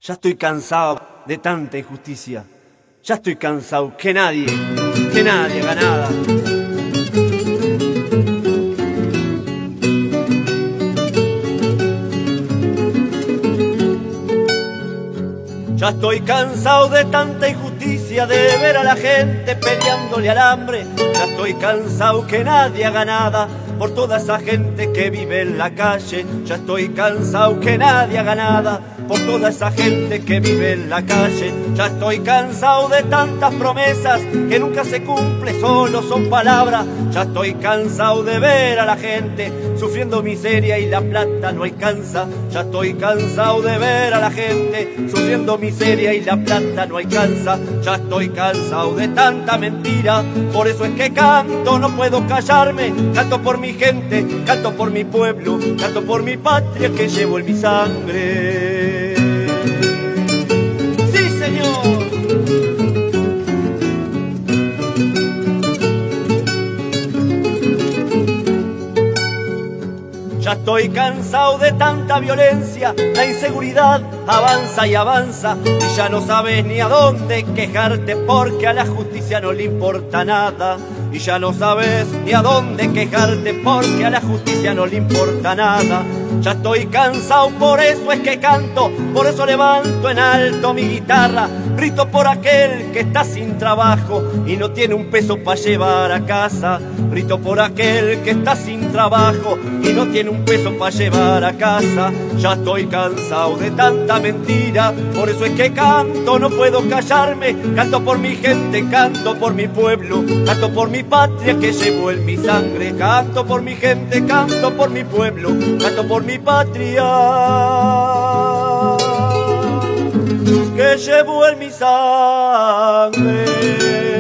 Ya estoy cansado de tanta injusticia. Ya estoy cansado que nadie haga nada. Ya estoy cansado de tanta injusticia, de ver a la gente peleándole al hambre. Ya estoy cansado que nadie haga nada por toda esa gente que vive en la calle. Ya estoy cansado que nadie haga nada por toda esa gente que vive en la calle. Ya estoy cansado de tantas promesas que nunca se cumplen, solo son palabras. Ya estoy cansado de ver a la gente sufriendo miseria y la plata no alcanza. Ya estoy cansado de ver a la gente sufriendo miseria y la plata no alcanza. Ya estoy cansado de tanta mentira, por eso es que canto, no puedo callarme. Canto por mi gente, canto por mi pueblo, canto por mi patria que llevo en mi sangre. ¡Sí, señor! Ya estoy cansado de tanta violencia, la inseguridad avanza y avanza, y ya no sabes ni a dónde quejarte porque a la justicia no le importa nada. Y ya no sabes ni a dónde quejarte porque a la justicia no le importa nada. Ya estoy cansado, por eso es que canto, por eso levanto en alto mi guitarra. Grito por aquel que está sin trabajo y no tiene un peso para llevar a casa. Grito por aquel que está sin trabajo y no tiene un peso para llevar a casa. Ya estoy cansado de tanta mentira, por eso es que canto, no puedo callarme. Canto por mi gente, canto por mi pueblo, canto por mi patria que llevo en mi sangre. Canto por mi gente, canto por mi pueblo, canto por mi patria que llevo en mi sangre.